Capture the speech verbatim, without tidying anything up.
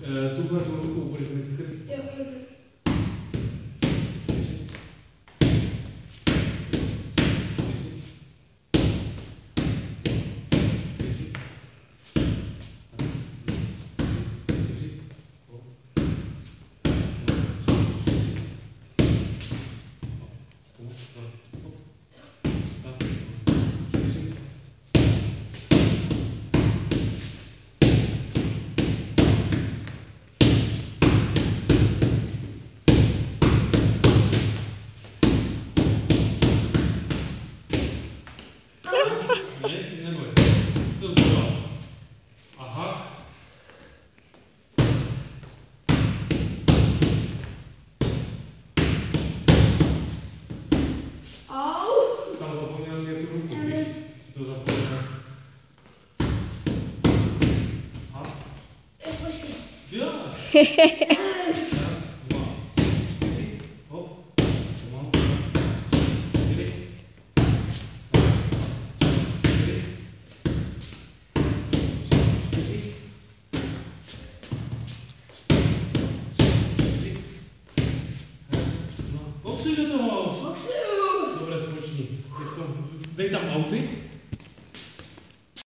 tuhle tu ruku budeš mít skryt. Jo, jo. Ne, neboj. Jsi to zvolal. Aha. Au. Jsi tam zapomněl mě tu ruku, víš? Jsi to zapomněl. Aha. Počkej. Co děláš? Raz, dva, tři, čtyři, hop. Pomalu. Čtyři. Boxuj do toho! Boxuju! Dobré, spoční. Dej tam pauzy.